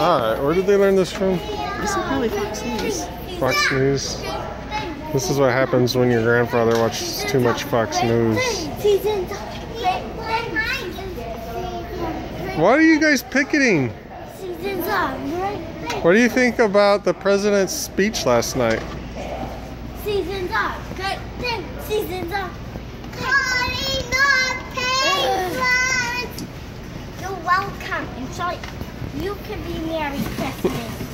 Alright, where did they learn this from? This is probably Fox News. Fox News. This is what happens when your grandfather watches too much Fox News. Why are you guys picketing? What do you think about the president's speech last night? Seasons up. Good thing. Seasons up. You're welcome. Enjoy. You can be Merry Christmas.